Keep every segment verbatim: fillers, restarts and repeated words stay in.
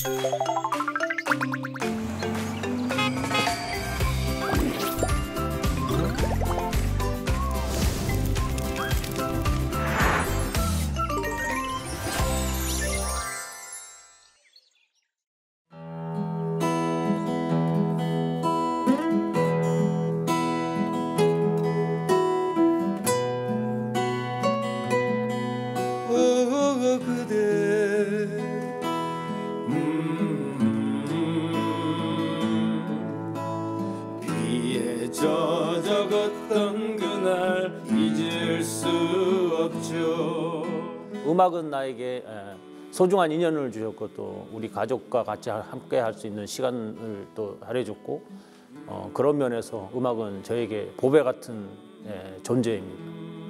음악은 나에게 소중한 인연을 주셨고 또 우리 가족과 같이 함께 할 수 있는 시간을 또 할애줬고 어, 그런 면에서 음악은 저에게 보배 같은 예, 존재입니다.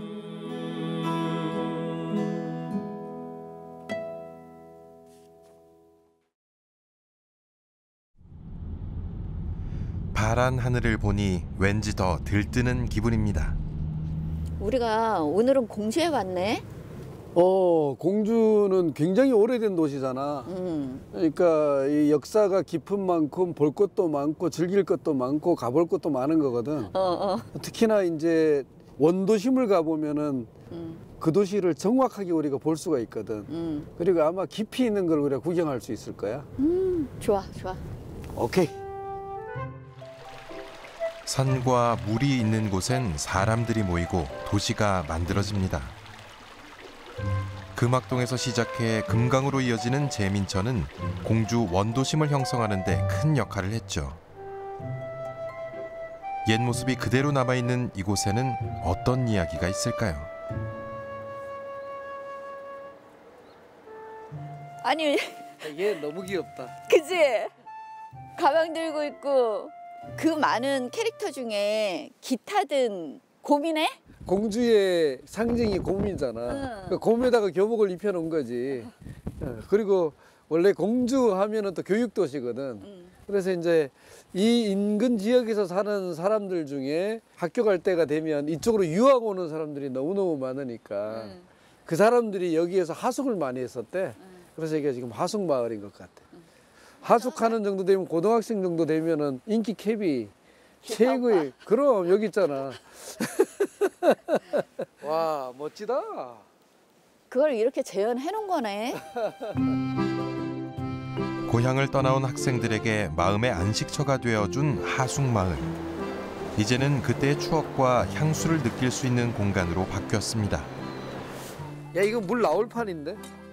파란 하늘을 보니 왠지 더 들뜨는 기분입니다. 우리가 오늘은 공주에 왔네. 어, 공주는 굉장히 오래된 도시잖아. 음. 그러니까 이 역사가 깊은 만큼 볼 것도 많고 즐길 것도 많고 가볼 것도 많은 거거든. 어, 어. 특히나 이제 원도심을 가보면은 음. 그 도시를 정확하게 우리가 볼 수가 있거든. 음. 그리고 아마 깊이 있는 걸 우리가 구경할 수 있을 거야. 음, 좋아, 좋아. 오케이. 산과 물이 있는 곳엔 사람들이 모이고 도시가 만들어집니다. 금악동에서 시작해 금강으로 이어지는 제민천은 공주 원도심을 형성하는 데 큰 역할을 했죠. 옛 모습이 그대로 남아있는 이곳에는 어떤 이야기가 있을까요? 아니, 얘 너무 귀엽다. 그치? 가방 들고 있고 그 많은 캐릭터 중에 기타든 곰이네? 공주의 상징이 곰이잖아. 응. 그 곰에다가 교복을 입혀놓은 거지. 그리고 원래 공주 하면은 또 교육도시거든. 응. 그래서 이제 이 인근 지역에서 사는 사람들 중에 학교 갈 때가 되면 이쪽으로 유학 오는 사람들이 너무너무 많으니까 응. 그 사람들이 여기에서 하숙을 많이 했었대. 응. 그래서 이게 지금 하숙 마을인 것 같아. 응. 하숙하는 정도 되면 고등학생 정도 되면은 인기 캡이 최고의. 그럼 여기 있잖아. 와, 멋지다. 그걸 이렇게 재현해 놓은 거네. 고향을 떠나온 학생들에게 마음의 안식처가 되어준 하숙마을. 이제는 그때의 추억과 향수를 느낄 수 있는 공간으로 바뀌었습니다. 야, 이거 물 나올 판인데?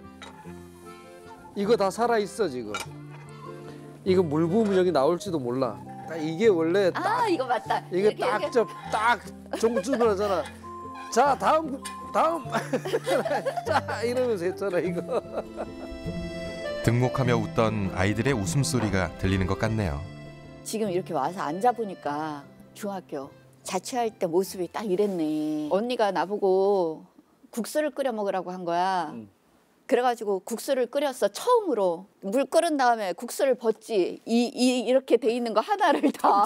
이거 다 살아있어 지금. 이거 물 부으면 여기 나올지도 몰라. 이게 원래 딱, 아, 이거 맞다. 이게 이렇게, 딱 이렇게. 저 딱 종주하잖아. 자, 다음 다음 자 이러면서 했잖아 이거. 등목하며 웃던 아이들의 웃음소리가 들리는 것 같네요. 지금 이렇게 와서 앉아보니까 중학교 자취할 때 모습이 딱 이랬네. 언니가 나보고 국수를 끓여 먹으라고 한 거야. 음. 그래가지고 국수를 끓였어. 처음으로 물 끓은 다음에 국수를 붓지. 이, 이 이렇게 돼 있는 거 하나를 다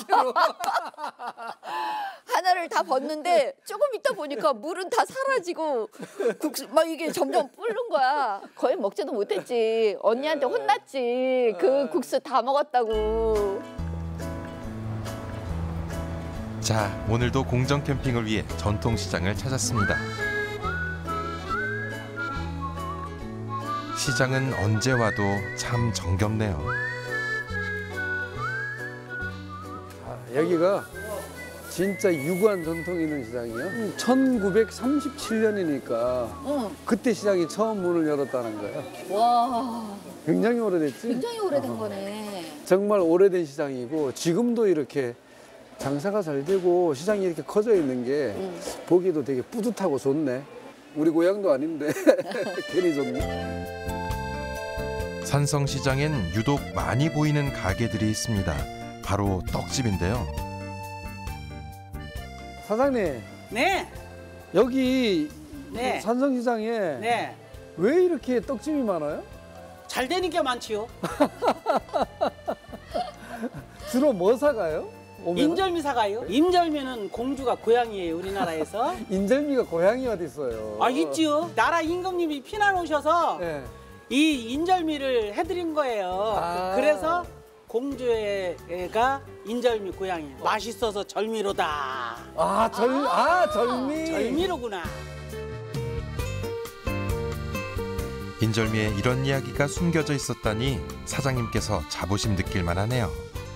하나를 다 붓는데 조금 있다 보니까 물은 다 사라지고 국수 막 이게 점점 불는 거야. 거의 먹지도 못했지. 언니한테 혼났지. 그 국수 다 먹었다고. 자, 오늘도 공정 캠핑을 위해 전통시장을 찾았습니다. 시장은 언제 와도 참 정겹네요. 아, 여기가 진짜 유구한 전통이 있는 시장이야. 천구백삼십칠 년이니까 응. 그때 시장이 처음 문을 열었다는 거야. 와, 굉장히 오래됐지? 굉장히 오래된 거네. 정말 오래된 시장이고 지금도 이렇게 장사가 잘 되고 시장이 이렇게 커져 있는 게 응. 보기도 되게 뿌듯하고 좋네. 우리 고향도 아닌데 괜히 좋네. 산성시장엔 유독 많이 보이는 가게들이 있습니다. 바로 떡집인데요. 사장님, 네, 여기 네. 산성시장에 네. 왜 이렇게 떡집이 많아요? 잘 되는 게 많지요. 주로 뭐 사가요? 오면은? 인절미 사가요. 인절미는 공주가 고향이에요, 우리나라에서. 인절미가 고향이 어디 있어요? 아, 있지요. 나라 임금님이 피난 오셔서 네. 이 인절미를 해드린 거예요. 아. 그래서 공주애가 인절미 고향이에요. 맛있어서 절미로다. 아, 절, 아, 절미. 절미로구나. 인절미에 이런 이야기가 숨겨져 있었다니 사장님께서 자부심 느낄 만하네요.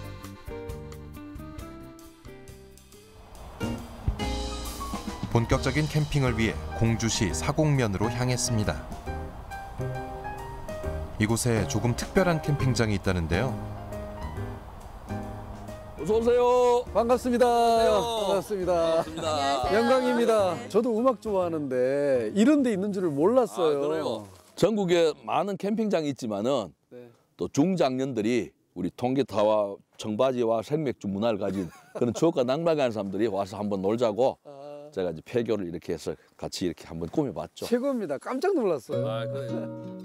본격적인 캠핑을 위해 공주시 사곡면으로 향했습니다. 이곳에 조금 특별한 캠핑장이 있다는데요. 어서 오세요. 반갑습니다. 반갑습니다. 반갑습니다. 영광입니다. 저도 음악 좋아하는데 이런 데 있는 줄을 몰랐어요. 아, 그래요? 전국에 많은 캠핑장이 있지만은 네. 또 중장년들이 우리 통기타와 청바지와 생맥주 문화를 가진 그런 추억과 낭만 가는 사람들이 와서 한번 놀자고 아, 제가 이제 폐교를 이렇게 해서 같이 이렇게 한번 꾸며봤죠. 최고입니다. 깜짝 놀랐어요. 아, 그래요?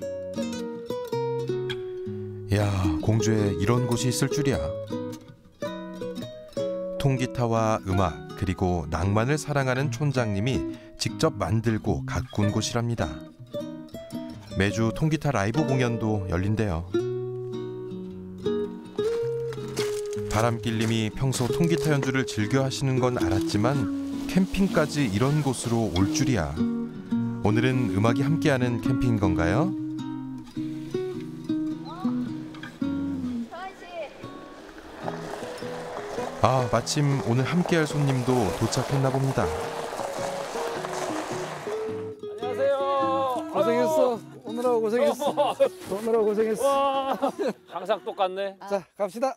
이야, 공주에 이런 곳이 있을 줄이야. 통기타와 음악 그리고 낭만을 사랑하는 촌장님이 직접 만들고 가꾼 곳이랍니다. 매주 통기타 라이브 공연도 열린대요. 바람길님이 평소 통기타 연주를 즐겨 하시는 건 알았지만 캠핑까지 이런 곳으로 올 줄이야. 오늘은 음악이 함께하는 캠핑인 건가요? 아, 마침 오늘 함께할 손님도 도착했나 봅니다. 안녕하세요. 고생했어. 오늘하고 고생했어. 오늘하고 고생했어. 와, 항상 똑같네. 자, 갑시다.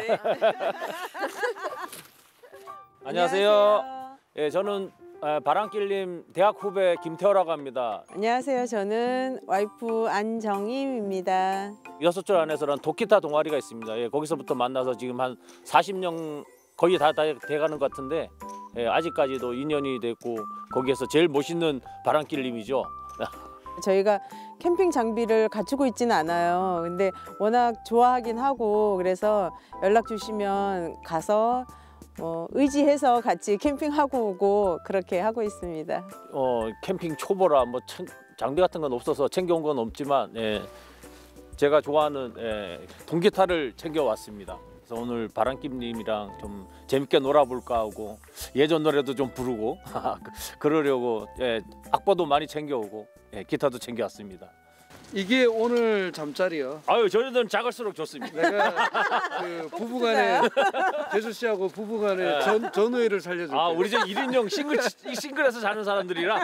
안녕하세요. 예, 저는 아, 바람길님 대학 후배 김태호라고 합니다. 안녕하세요. 저는 와이프 안정임입니다. 여섯 줄 안에서는 도키타 동아리가 있습니다. 예, 거기서부터 만나서 지금 한 사십 년 거의 다, 다 돼가는 것 같은데 예, 아직까지도 인연이 됐고 거기에서 제일 멋있는 바람길님이죠. 저희가 캠핑 장비를 갖추고 있지는 않아요. 근데 워낙 좋아하긴 하고 그래서 연락 주시면 가서 뭐 의지해서 같이 캠핑하고 오고 그렇게 하고 있습니다. 어, 캠핑 초보라 뭐 천, 장비 같은 건 없어서 챙겨온 건 없지만 예, 제가 좋아하는 예, 통기타를 챙겨왔습니다. 그래서 오늘 바람길님이랑 좀 재밌게 놀아볼까 하고 예전 노래도 좀 부르고 그러려고 예, 악보도 많이 챙겨오고 예, 기타도 챙겨왔습니다. 이게 오늘 잠자리요. 아유, 저희들은 작을수록 좋습니다. 내가 그 부부간에 대수 씨하고 부부간에 전 전우회를 살려줄게. 아, 우리 저 일 인용 싱글 싱글에서 자는 사람들이라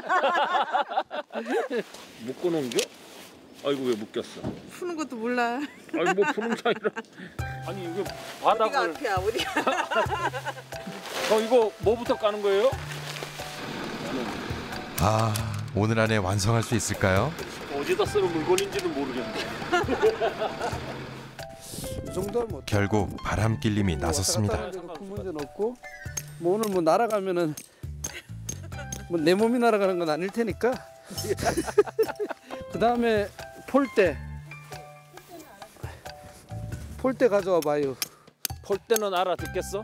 묶어놓은겨? 아이고, 왜 묶였어? 푸는 것도 몰라. 아니, 뭐 푸는 게 아니라 아니 이게 바닥을 앞이야, 어디가? 어, 이거 뭐부터 까는 거예요? 아, 오늘 안에 완성할 수 있을까요? 어디다 쓰는 물건인지는 모르겠는데. 이 정도면 뭐 결국 바람길님이 나섰습니다. 왔다 갔다 하는 데도 큰 문제는 없고 뭐 오늘 뭐 날아가면은 뭐 내 몸이 날아가는 건 아닐 테니까. 그 다음에 폴대. 폴대 가져와 봐요. 폴대는 알아듣겠어?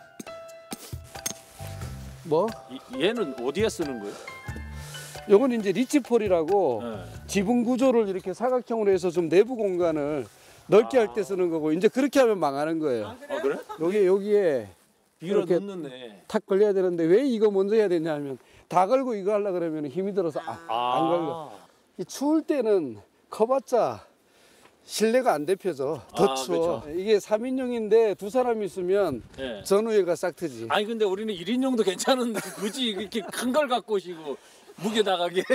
뭐? 이, 얘는 어디에 쓰는 거예요? 요건 이제 리치폴이라고 네. 지붕 구조를 이렇게 사각형으로 해서 좀 내부 공간을 넓게 할 때 쓰는 거고 이제 그렇게 하면 망하는 거예요. 아, 그래? 여기 여기에 밀어 이렇게 넣는네. 탁 걸려야 되는데 왜 이거 먼저 해야 되냐 하면 다 걸고 이거 하려 그러면 힘이 들어서 아, 아. 안 걸려. 이 추울 때는 커봤자 실내가 안 데펴져. 더 아, 추워. 그렇죠. 이게 삼 인용인데 두 사람 있으면 네. 전우회가 싹 트지. 아니 근데 우리는 일 인용도 괜찮은데 굳이 이렇게 큰 걸 갖고 오시고 무게 나가게.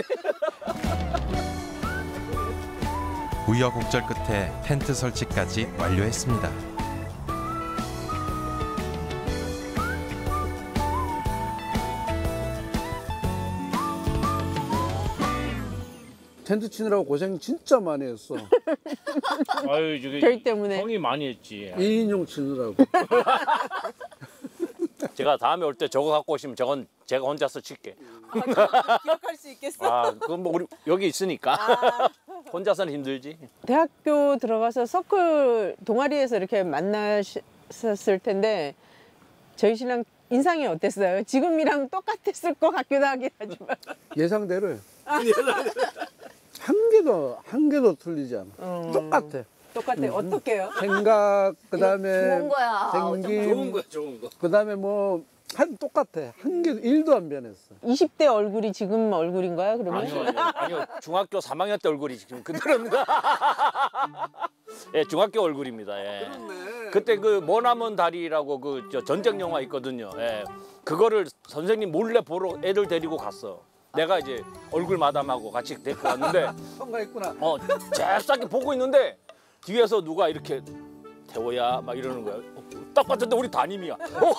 우여곡절 끝에 텐트 설치까지 완료했습니다. 텐트 치느라고 고생 진짜 많이 했어. 아유, 저게 저희 때문에. 형이 많이 했지. 이 인용 치느라고. 제가 다음에 올 때 저거 갖고 오시면 저건 제가 혼자서 칠게. 기억할 수 있겠어? 아, 그건 뭐 우리 여기 있으니까 혼자서는 힘들지. 대학교 들어가서 서클 동아리에서 이렇게 만나셨을 텐데 저희 신랑 인상이 어땠어요? 지금이랑 똑같았을 것 같기도 하긴 하지만. 예상대로 한 개도 한 개도 틀리지 않아. 음. 똑같아. 똑같아요. 어떻게요? 생각 그다음에 좋은 거야. 생김 거야, 좋은 거. 그다음에 뭐 한 똑같아. 한 개도 일도 안 변했어. 이십 대 얼굴이 지금 얼굴인가요? 그러면? 아니요, 아니요, 아니요. 중학교 삼 학년 때 얼굴이 지금 그대로입니다. 예, 중학교 얼굴입니다. 예. 그때 그 머나먼 다리라고 그 저 전쟁 영화 있거든요. 예. 그거를 선생님 몰래 보러 애들 데리고 갔어. 내가 이제 얼굴 마담하고 같이 데리고 갔는데 통과했구나. 어, 잽싸게 보고 있는데 뒤에서 누가 이렇게 태호야 막 이러는 거야. 어, 딱 봤는데 우리 담임이야.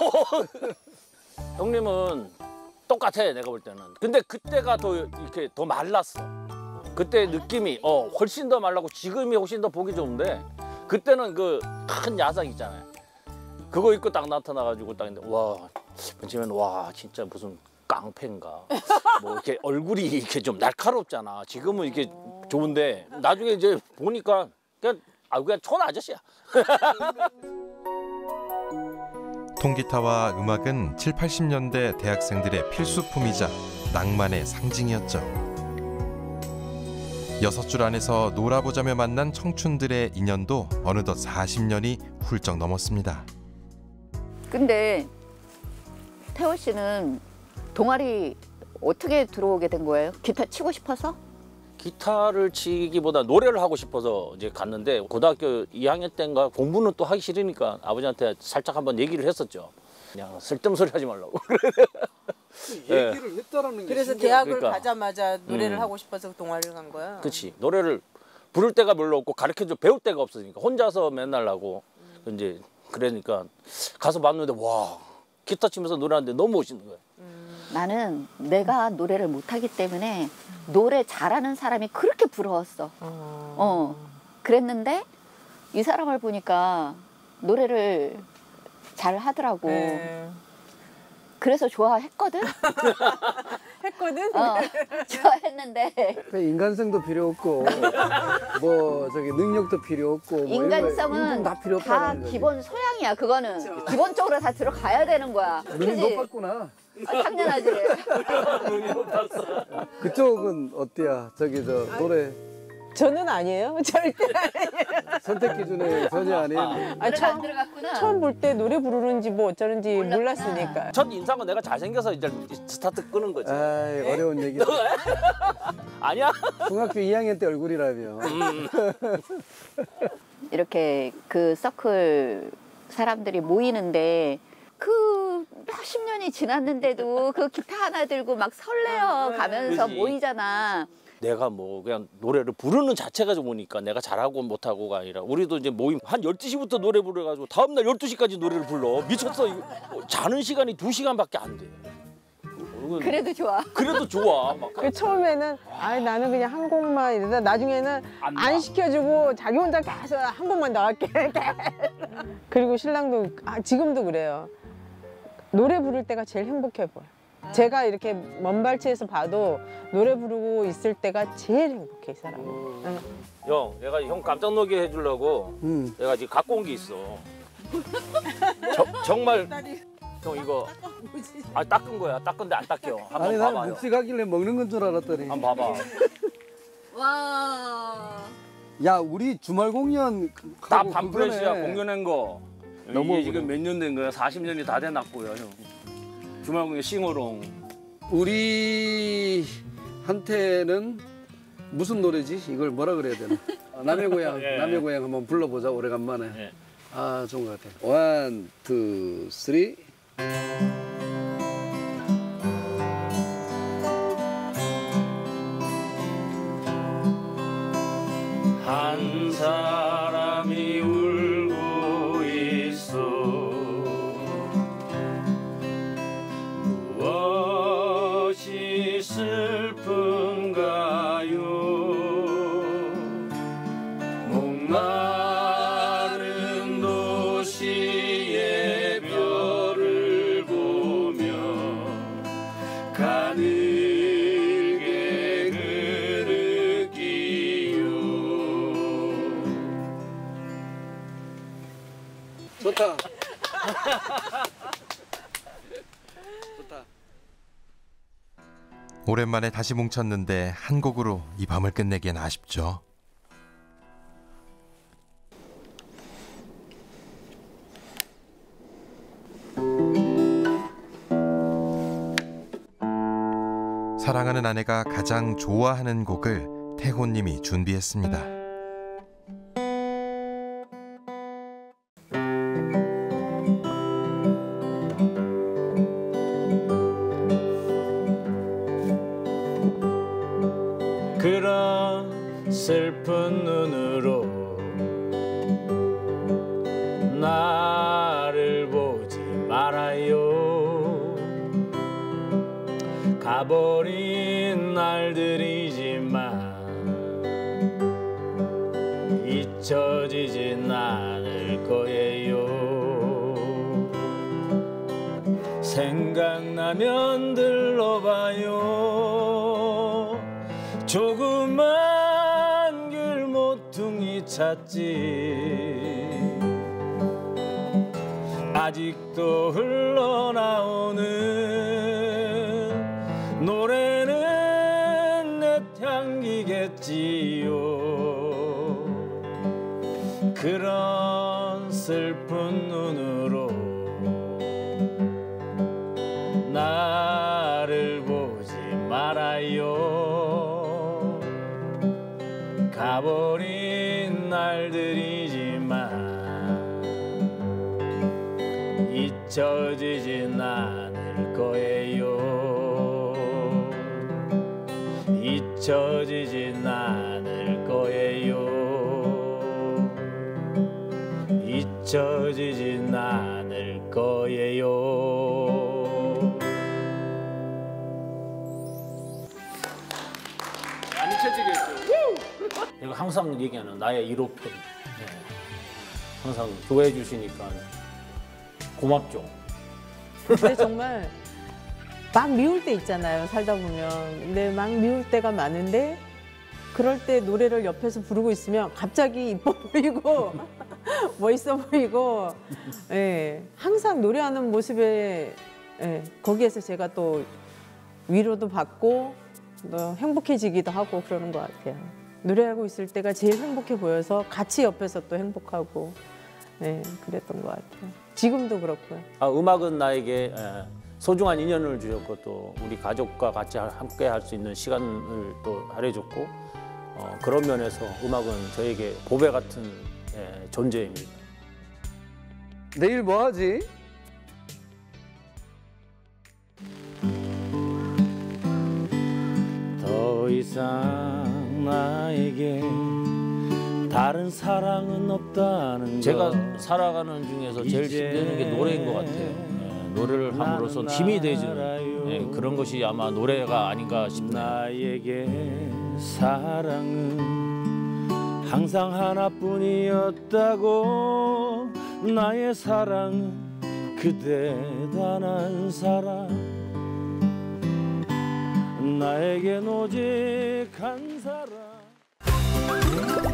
형님은 똑같아 내가 볼 때는. 근데 그때가 더 이렇게 더 말랐어. 그때 느낌이 어 훨씬 더 말랐고 지금이 훨씬 더 보기 좋은데 그때는 그 큰 야상 있잖아요. 그거 입고 딱 나타나가지고 딱 있는데 와 번치면 와 진짜 무슨 깡패인가. 뭐 이렇게 얼굴이 이렇게 좀 날카롭잖아. 지금은 이렇게 좋은데 나중에 이제 보니까 그냥 아 그냥 촌 아저씨야. 통기타와 음악은 칠, 팔십 년대 대학생들의 필수품이자 낭만의 상징이었죠. 여섯 줄 안에서 놀아보자며 만난 청춘들의 인연도 어느덧 사십 년이 훌쩍 넘었습니다. 근데 태호 씨는 동아리 어떻게 들어오게 된 거예요? 기타 치고 싶어서? 기타를 치기보다 노래를 하고 싶어서 이제 갔는데 고등학교 이 학년 때인가 공부는 또 하기 싫으니까 아버지한테 살짝 한번 얘기를 했었죠. 그냥 쓸데없는 소리 하지 말라고. 얘기를 했다라는 게 그래서 신기하다. 대학을 그러니까. 가자마자 노래를 음. 하고 싶어서 동아리를 간 거야. 그렇지. 노래를 부를 데가 별로 없고 가르쳐줘 배울 데가 없으니까 혼자서 맨날 하고 음. 이제 그러니까 가서 봤는데 와 기타 치면서 노래하는데 너무 멋있는 거야. 나는 내가 노래를 못하기 때문에 노래 잘하는 사람이 그렇게 부러웠어. 어. 그랬는데 이 사람을 보니까 노래를 잘 하더라고. 네. 그래서 좋아했거든? 했거든? 어, 좋아했는데 그 인간성도 필요 없고 뭐 저기 능력도 필요 없고 뭐 이런 거 인간성은 인품 다 필요 다 없다는 거지. 기본 소양이야. 그거는 기본적으로 다 들어가야 되는 거야. 눈이 그치? 높았구나. 아, 당연하지. 그쪽은 어때야? 저기 저 노래 저는 아니에요. 절대 아니에요. 선택 기준에 전혀 아니에요. 아, 노래가 안 처음, 들어갔구나. 처음 볼 때 노래 부르는지 뭐 어쩌는지 몰랐구나. 몰랐으니까. 첫 인상은 내가 잘생겨서 이제 스타트 끄는 거지. 아이 어려운 얘기. 아니야? 중학교 이 학년 때 얼굴이라며. 이렇게 그 서클 사람들이 모이는데 그 몇십 년이 지났는데도 그 기타 하나 들고 막 설레어 가면서 그치. 모이잖아. 내가 뭐 그냥 노래를 부르는 자체가 좋으니까 내가 잘하고 못하고가 아니라 우리도 이제 모임 한 열두 시부터 노래 부르가지고 다음날 열두 시까지 노래를 불러. 미쳤어. 이거. 자는 시간이 두 시간밖에 안 돼. 그건 그래도 좋아. 그래도 좋아. 막. 그 처음에는 아 나는 그냥 한 곡만 이러다 나중에는 안 안, 나. 시켜주고 자기 혼자 계속 한 곡만 나갈게. 그리고 신랑도 아, 지금도 그래요. 노래 부를 때가 제일 행복해 보여. 제가 이렇게 먼 발치에서 봐도 노래 부르고 있을 때가 제일 행복해 이 사람은. 응. 형, 내가 형 깜짝 놀게 해주려고 음. 내가 지금 갖고 온 게 있어. 저, 정말 형 이거 아 닦은 거야. 닦은데 안 닦여. 한번 아니 나는 봐봐요. 묵직하길래 먹는 건 줄 알았더니. 한번 봐봐. 와. 야 우리 주말 공연 다 하고 반프레시야 그거네. 공연한 거. 너무 이게 지금 몇 년 된 거야? 사십 년이 다 돼놨고요, 형. 주말 공연 싱어롱. 우리한테는 무슨 노래지? 이걸 뭐라 그래야 되나? 아, 남의 고향, 예. 남의 고향 한번 불러보자 오래간만에. 예. 아 좋은 것 같아. 원, 투, 쓰리. 한 사람이 울고 있어. 무엇이 슬픈가요? 목마른 도시의 별을 보며 가늘게 그르기요. 좋다. 좋다. 오랜만에 다시 뭉쳤는데 한 곡으로 이 밤을 끝내기엔 아쉽죠. 사랑하는 아내가 가장 좋아하는 곡을 태호님이 준비했습니다. 그런 슬픈 눈으로 나를 보지 말아요. 가버린 날들이지만 잊혀지진 않을 거예요. 생각나면 들러봐요. 조그만 길 모퉁이 찾지. 아직도 흘러나오는 노래는 내 향기겠지요. 그런 슬픈 눈으로 나를 보지 말아요. 가버린 날들이지만 잊혀지진 않을 거예요. 잊혀지진 않을 거예요. 잊혀지진 않을 거예요. 안 잊혀지겠죠. 이거 항상 얘기하는 나의 일 호 팬. 네. 항상 좋아해 주시니까 고맙죠. 근데 정말 막 미울 때 있잖아요, 살다 보면. 근데 막 미울 때가 많은데 그럴 때 노래를 옆에서 부르고 있으면 갑자기 이뻐 보이고 멋있어 보이고, 예, 항상 노래하는 모습에, 예, 거기에서 제가 또 위로도 받고 또 행복해지기도 하고 그러는 것 같아요. 노래하고 있을 때가 제일 행복해 보여서 같이 옆에서 또 행복하고, 예, 그랬던 것 같아요. 지금도 그렇고요. 아, 음악은 나에게 에, 소중한 인연을 주셨고 또 우리 가족과 같이 함께 할 수 있는 시간을 또 할애줬고, 어, 그런 면에서 음악은 저에게 보배 같은 에, 존재입니다. 내일 뭐 하지? 더 이상 나에게 다른 사랑은 없다는 제가 살아가는 중에서 제일 힘드는 게 노래인 것 같아요. 예, 노래를 함으로써 힘이 되주는, 예, 그런 것이 아마 노래가 아닌가 싶네요. 나에게 사랑은 항상 하나뿐이었다고. 나의 사랑은 그대 단 한 사람. 나에겐 오직 한 사람.